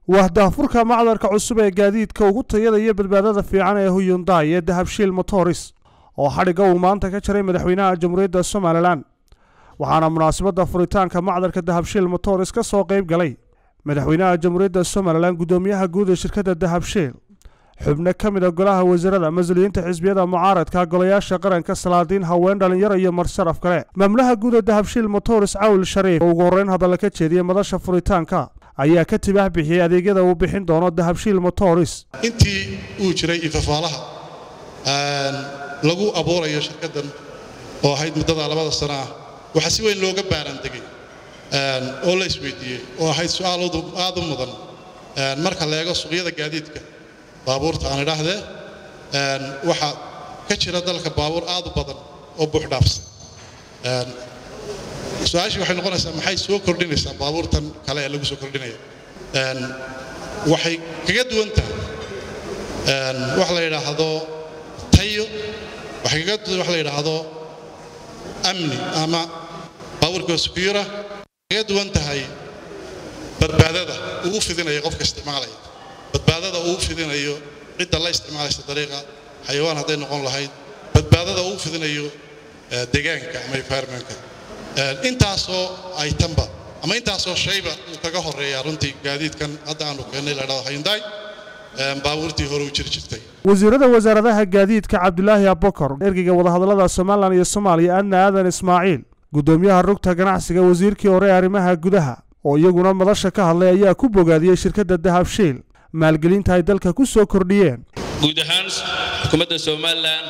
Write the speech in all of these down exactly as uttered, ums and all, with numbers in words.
wahdaafurka macdarka cusub ee gaadiidka ugu tayada iyo badbaadada fiican ee Hyundai ee Dahabshiil Motors oo xariga uu maanta ka jaray madaxweynaha Jamhuuriyadda Soomaaliland waxaana munaasabada furitaanka macdarka Dahabshiil Motors ka soo qayb galay madaxweynaha Jamhuuriyadda Soomaaliland gudoomiyaha guud ee shirkadda Dahabshiil xubno ka mid ah golaha wasiirada mas'uuliyiinta xisbiyada mucaaradka golayaasha qaranka salaadiin haween dhalinyaro iyo marsharaf kale mamlaha guud ee Dahabshiil Motors Cawl Shariif oo ugu horeyn hadal ka jeediyay madasha furitaanka ayaa ka tibax bixiyay adeegyada uu bixin doono Dahabshiil Motors intii uu jiray ifafaalaha aan lagu abuurayo shirkaddan oo ahayd muddada labada sano ah waxa si weyn looga baaran degay aan oo la isweydiiyay oo ahayd su'aal aad u mudan marka la eego suuqyada gaadiidka baabuurta aan idhaahdee aan waxa ka jira dalka baabuur aad u badan oo buux dhaafsan aan su'aashii waxay noqonaysaa maxay soo kordhinaysaa baabuurtan kale ee lagu soo kordhinayo aan waxay kaga duwan tahay aan wax la yiraahdo tayo waxay kaga duwan wax la yiraahdo amni ama baabuurka secure kaga duwan tahay badbaadada ugu fidinayo qofka isticmaalaya badbaadada ugu fidinayo cidda la isticmaalaysa dariiqa xayawaan haday noqon lahayd badbaadada ugu fidinayo deegaanka ama environmentka intaasoo ay tamba ama intaasoo shayba uu kaga horeeyaa runtii gaadiidkan hadda aanu keenay la yiraahdo Hyundai baabuurtii hore u jiri jirtay wasiirada wasaaradaha gaadiidka Cabdullaahi Abubakar ergiga wadahadalada Soomaaliland iyo Soomaaliya Adna Aadan Ismaaciil gudoomiyaha rugta ganacsiga wasiirkii hore arrimaha gudaha oo iyaguna madasha ka hadlay ayaa ku bogaadiyay shirkadda Dahabshiil maalgelinta ay dalka ku soo kordhiyeen guud ahaan xukuumadda Soomaaliland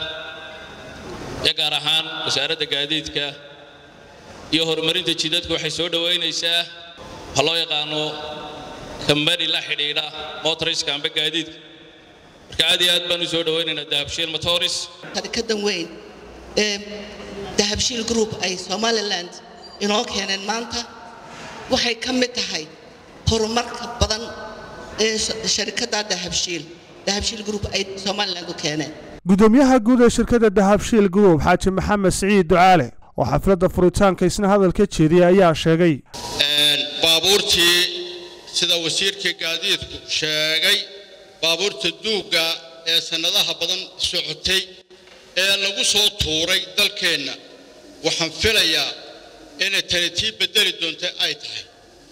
iyo gaar ahaan wasaaradda gaadiidka iyo horumarinta jidadka waxay soo dhaweynaysaa waxa loo yaqaano kambani la xidhiidha motoriska amba gaadiidka marka aad iyo aad baan u soo dhaweynaynaa Dahabshiil Motors shirkaddan weyn ee Dahabshiil Group ay Soomaaliland inoo keeneen maanta waxay ka mid tahay horumarka badan ee shirkadda Dahabshiil Dahabshiil Group ay Soomaaliland u keeneen gudoomiyaha guud ee shirkadda Dahabshiil Group Xaaji Maxamed Saciid Ducaale oo xafladda furitaanka isna hadal ka jeediyay ayaa sheegay een baabuurtii sida wasiirka gaadiidku sheegay baabuurta duuga ee sanadaha badan socotay ee lagu soo tuuray dalkeena waxaan filayaa in tartiib bedeli doonto ay tahay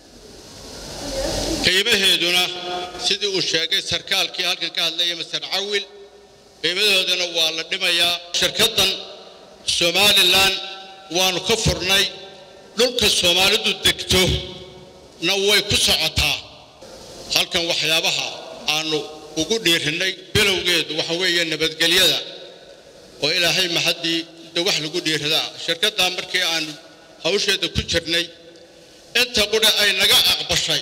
qiimaheeduna sidii uu sheegay sarkaalkii halkan ka hadlayay Masar Cawil qiimaheeduna waa la dhimayaa shirkaddan Soomaaliland waanu ka furnay dhulka Soomaalidu degto na way ku socotaa halkan waxyaabaha aanu ugu dhiirinay bilowgeedu waxa weeye nabadgelyada oo ilaahay mahadii wax lagu dhiirada shirkadda markii aan hawsheeda ku jirnay inta qura ay naga aqbashay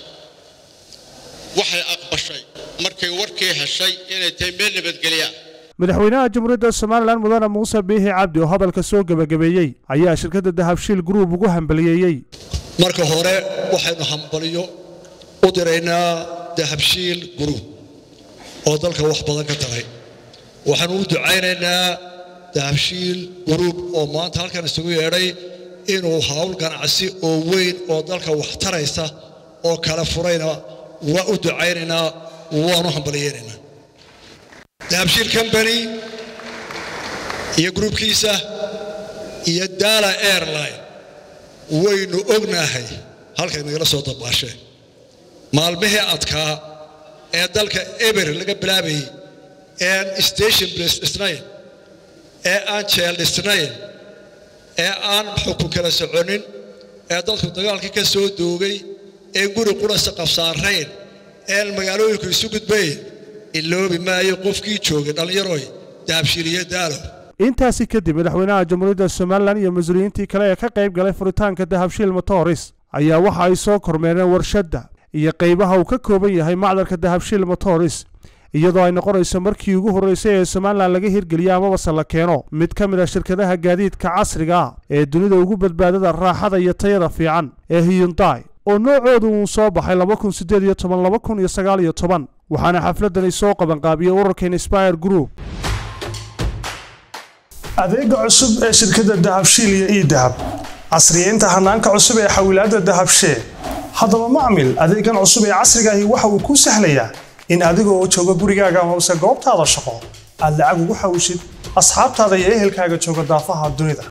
waxay aqbashay markay warkii heshay inay tahay meel nabadgelya madaxweynaha Jamhuuriyadda Soomaaliland Mudane Muuse Biixi Cabdi oo hadalka soo gabagabeeyay ayaa shirkadda Dahabshiil Group ugu hambalyeeyay marka hore waxaynu hambaliyo u direynaa Dahabshiil Group oo dalka wax badan ka taray waxaanu u ducaynaynaa Dahabshiil Group oo maanta halkan isugu yeeray inuu hawl ganacsi oo weyn oo dalka wax taraysa oo kala furayna waa u ducaynaynaa waanu hambalyeeynaa Dahabshiil Company iyo groupkiisa iyo Dala Airline waynu ognahay halka nagala soo dabaashay maalmihii adkaa ee dalka eber laga bilaabay ee station place isnayn ee aan jeel isnayn ee aan xukun kala soconin ee dalku dagaalka ka soo doogay ee guri qurasa qabsaareen ee magaalooyinku isu gudbay iloobi maayo qofkii joogay dhalinyaro Dahabshiil iyo Daalo intaasi kadib madaxweynaha Jamhuuriyadda Soomaaliland iyo mas'uuliyiintii kale ee ka qayb galay furitaanka Dahabshiil Motors ayaa waxa ay soo kormeereen warshadda iyo qaybaha uu ka kooban yahay macdarka Dahabshiil Motors iyadoo ay noqonayso markii ugu horeysay ee Soomaaliland laga hirgeliyo ama la keeno mid ka mid ah shirkadaha gaadiidka casriga ah ee dunida ugu badbaadada raaxada iyo tayada fiican ee Hyundai oo noocoodu uu soo baxay laba kun siddeed iyo toban laba kun iyo sagaal iyo toban waxaana xafladani soo qaban qaabiyay ururka Inspire Group adeega cusub ee shirkadda Dahabshiil iyo Idahab casriyeynta hanaanka cusub ee xawilaadda Dahabshiil haddaba macmil adeegan cusub ee casriga ahi waxa uu kuu sahlayaa in adigoo jooga gurigaaga amase goobtaada shaqo aad lacag ugu xawishid asxaabtaada iyo ehelkaaga jooga daafaha dunida